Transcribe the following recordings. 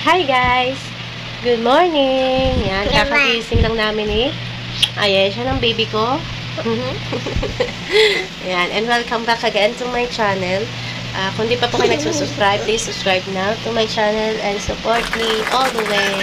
Hi guys! Good morning! Yan, kakagising lang namin Ayesha ng baby ko. Yan, and welcome back again to my channel. Kung di pa po kayo nagsusubscribe, please subscribe now to my channel and support me all the way.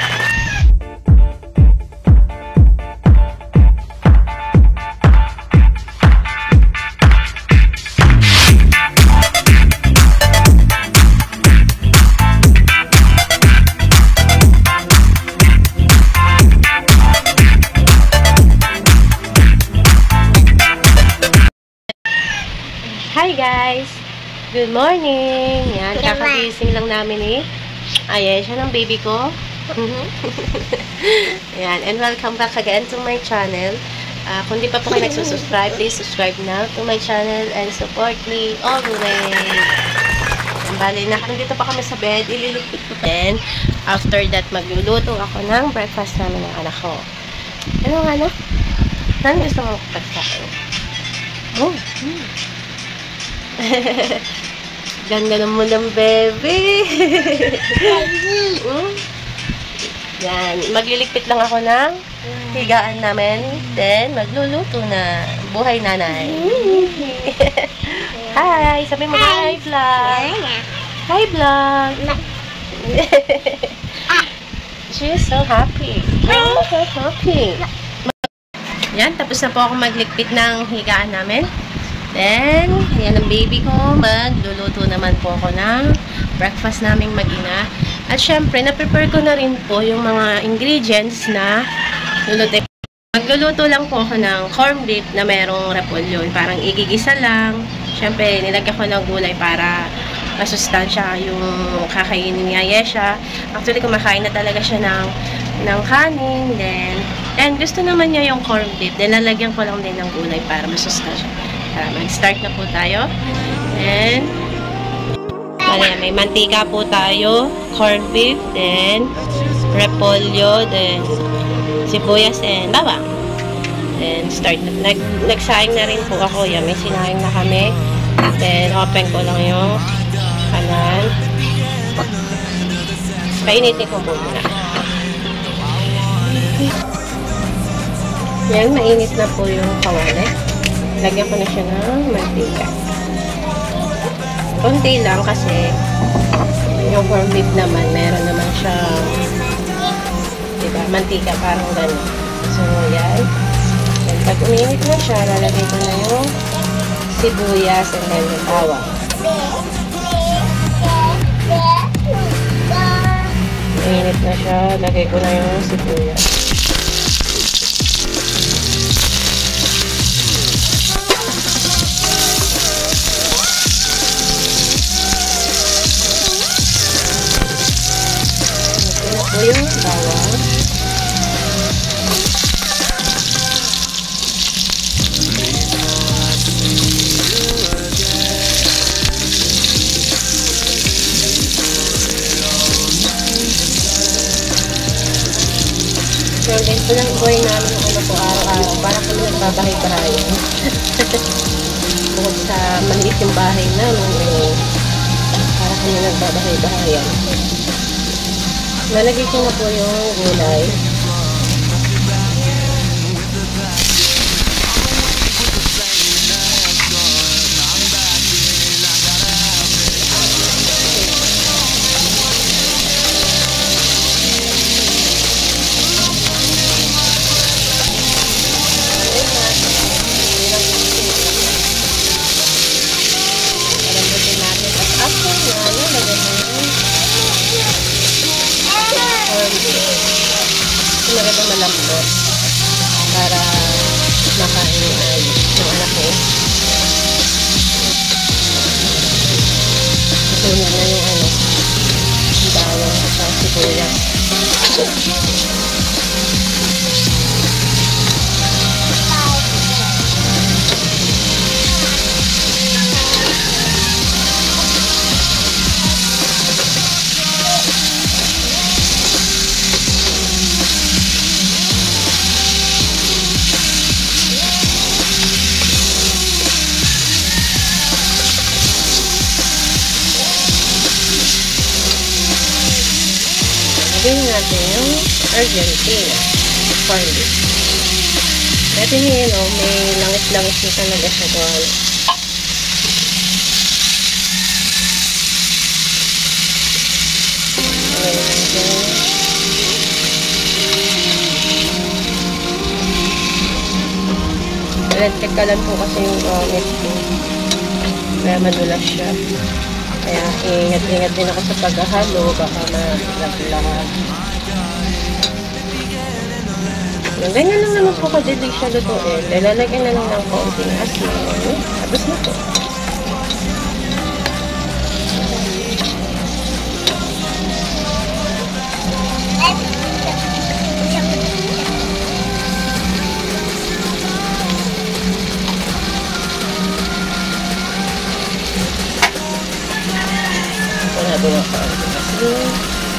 Hi guys! Good morning! Yan, kakagising lang namin Ayesha ng baby ko. Yan, and welcome back again to my channel. Kung di pa po kayo nagsusubscribe, please subscribe now to my channel and support me all the way. Bali, nandito pa kami sa bed, ililipit ko. Then, after that, magluluto ako ng breakfast namin ng anak ko. Ano nga anak? Saan gusto mo kapag sa akin? Oh, ganda naman ng bebe. Yan, magliligpit lang ako ng higaan namin. Then, magluluto na. Buhay nanay. Hi! Sabi mo hi, vlog. Hi, vlog. She is so happy. Oh, so happy. Yan, tapos na po ako magligpit ng higaan namin. Then, yan ang baby ko. Magluluto naman po ako ng breakfast naming mag-ina. At syempre, na-prepare ko na rin po yung mga ingredients na lulutin. Magluluto lang po ako ng corned beef na merong repolyo. Parang igigisa lang. Syempre, nilagyan ko ng gulay para masustansya yung kakainin ni Ayesha. Actually, kumakain na talaga siya ng kanin. Then, and gusto naman niya yung corned beef. Then, lalagyan ko lang din ng gulay para masustansya. Mag-start na po tayo. And, may mantika po tayo, corned beef, then, repolyo, then, sibuyas, and bawang. Then, start na. Nagsaing na rin po ako. Yan, may sinaing na kami. Then, open ko lang yung kanan. Painitin ko muna. Yan, mainit na po yung kawali. Lagyan ko na siya ng mantika. Konti lang kasi yung corned beef naman, meron naman siya, diba, mantika, parang gano'n. So, yan. Then, pag uminit na siya, lalagay ko na yung sibuyas and then yung bawang. Uminit na siya, lagay ko na yung sibuyas. Yung bawang. So, ganito lang buhay namin ng ano po araw-araw. Para kami nagbabahay-bahayan. Bukod sa maliit yung bahay namin, para kami nagbabahay-bahayan. Nalagay ko na po yung gulay. Maganda malambot para makain ay ng anak ko. Susunod na yung bawang sa sibuyas. Lagyan natin yung Argentina. Corned beef. Dati niyo yun, may langis-langis na talaga siya doon. Electric ka lang po kasi yung gamit ko. Kaya madulas siya. Kaya ingat-ingat din ako sa paghahalo. Baka malaglagan. Ganyan lang naman po kadili siya lutuin. Lalagyan na lang ng konting asin. Tapos na po. Natin ang konting asin.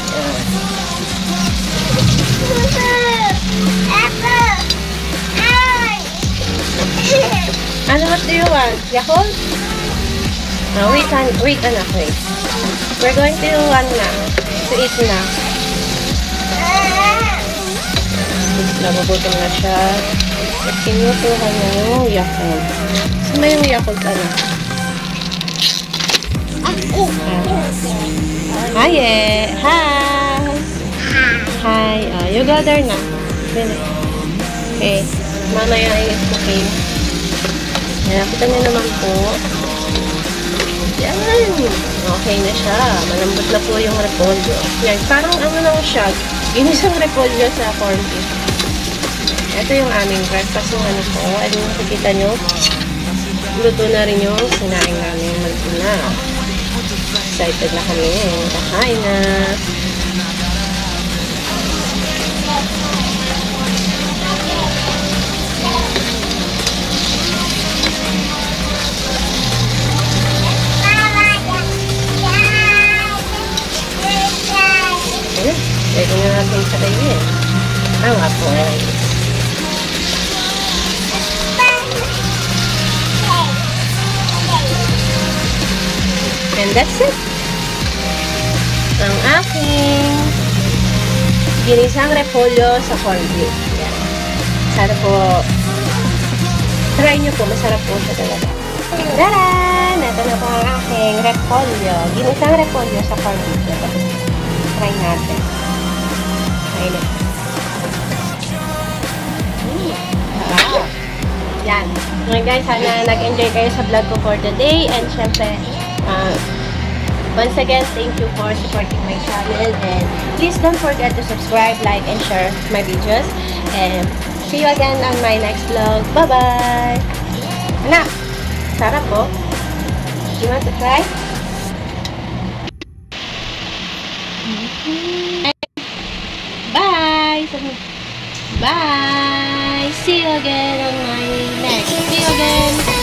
Ano, what do you want? Yakult? Wait, anak, wait. We're going to eat na. Nagugutom na siya. At kinukuha niya yung Yakult. Saan ba yung Yakult, anak? Hi, Hi! Hi! You go there na. Okay. Mamaya is okay. Nakita niyo naman po. Yan. Okay na siya. Malambot na po yung repolyo. Yan. Parang ano lang siya. Ginisang repolyo sa corned beef. Ito yung aming breakfast ng ano po. Ano yung nakikita nyo? Luto na rin yung sinaing namin. Malito na. Excited na kami. Kakain na. Pwede na natin kalayin. Ang apoy. And that's it. Ang aking ginisang repolyo sa corned beef. Yan. Sana po try nyo po. Masarap po siya talaga. Taran! Ito na po ang aking repolyo. Ginisang repolyo sa corned beef. Try natin. Ayun. Yan. Okay guys, sana nag-enjoy kayo sa vlog ko for today. And syempre, once again, thank you for supporting my channel. And please don't forget to subscribe, like, and share my videos. And see you again on my next vlog. Bye-bye! Anak! Sarap po. You want to try? Bye! Bye! See you again on my next. See you again!